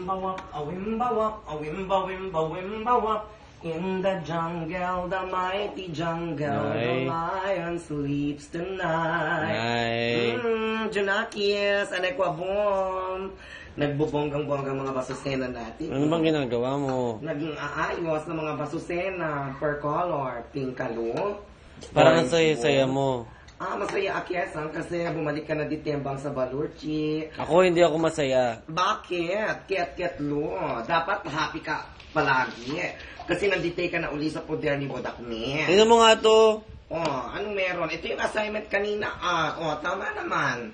Awimbawap, awimbawap, awimbawimbawap. In the jungle, the mighty jungle, the lion sleeps tonight. Junakis, anakwabom. Nagbubonggang-bonggang mga basusena natin. Ano bang ginagawa mo? Nag-aayos ng mga basusena per color. Pink kalo. Parang saya-saya mo. Masaya akyesan kasi bumalik ka na ditembang sa Balurchi. Ako hindi ako masaya. Bakit? Ket lo. Dapat happy ka palagi. Kasi nandito ka na uli sa poder ni Bodakme. Tingnan mo nga to. Anong meron? Ito yung assignment kanina. Tama naman.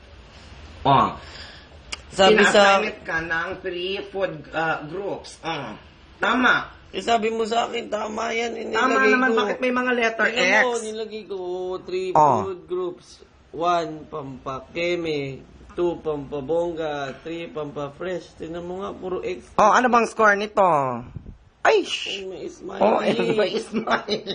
Sabi sa... Pina-assignment ka ng 3 food groups. Tama. sabi mo sa akin, tama yan. Tama naman, bakit may mga letter X? Mo, nilagay ko 3 food groups. 1, pampakeme. 2, pampabongga. 3, pampafresh. Tingnan mo nga, puro X. Ano bang score nito? Ay, may smiley. May smiley.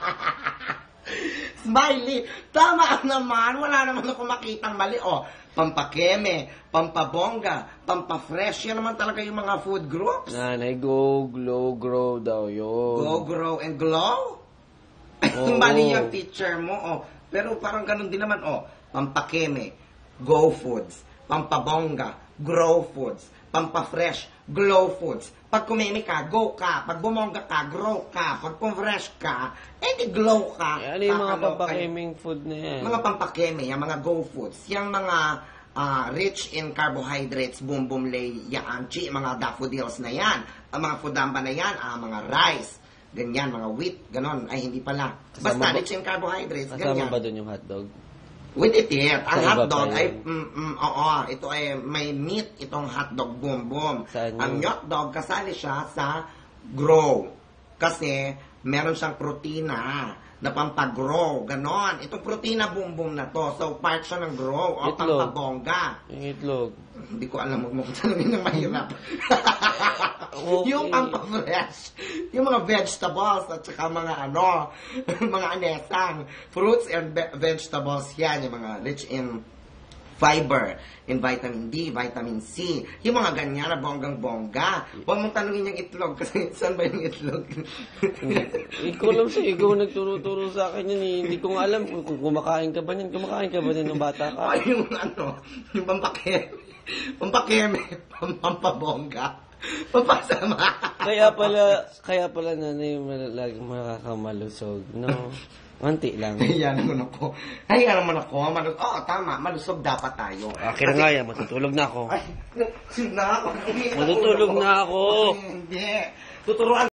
Smiley. Tama naman. Wala naman ako makitang mali. Pampakeme, pampabongga, pampafresh. Yan naman talaga yung mga food groups. Nanay, go, glow, grow daw yun. Go, grow, and glow? Mali yung teacher mo. Pero parang ganun din naman. Pampakeme, go foods. Pampabongga, grow foods. Pampafresh, glow foods. Pag kumeme ka, go ka. Pag bumongga ka, grow ka. Pag pumfresh ka, di glow ka. Ano yung mga pampakeming food na yan? Mga pampakeme, yung mga go foods. Yung mga rich in carbohydrates, boom boom lay, yaanchi, mga daffodils na yan. Ang mga fudamba na yan, mga rice. Ganyan, mga wheat, ganon. Ay, hindi pala. Basta rich in carbohydrates, ganyan. Kasama ba dun yung hotdog? With it. Ang hotdog ay, ito ay may meat, itong hotdog, boom boom. Ang hotdog, kasali siya sa grow. Kasi, meron siyang protina na pampagrow, ganon. Itong protina boom boom na to. So, part siya ng grow o pampabongga. Yung itlog. Hindi ko alam, huwag mo tanongin ng mahirap. Yung pampafresh, yung mga vegetables at saka mga mga anesang, fruits and vegetables yan, yung mga rich in fiber, in vitamin D, vitamin C, yung mga ganyan na bonggang-bongga. Huwag mong tanongin yung itlog kasi saan ba yung itlog? Ikaw lang siya, ikaw nagturo-turo sa akin yun eh. Hindi ko nga alam kung kumakain ka ba niyan. Kumakain ka ba niyan ng bata ka? Yung yung pampakeme, pampabongga. Papasama. Kaya pala nanay lagi makakamalusog, no? Konti lang. Hayaan naman ako. Tama. Malusog dapat tayo. Akin nga yan, matutulog na ako. Ay, Matutulog na ako. Hindi. Tuturuan